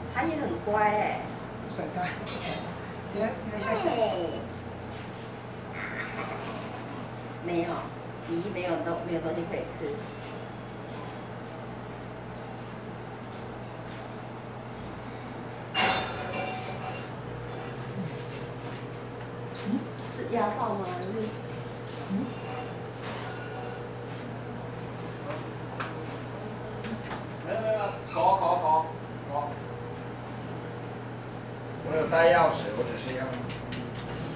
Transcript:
它也很乖哎。 甩它，甩它，给它下下。 没有，咦，没有东西可以吃。是压到吗？还是？ 没有，口。我有带钥匙，我只是要。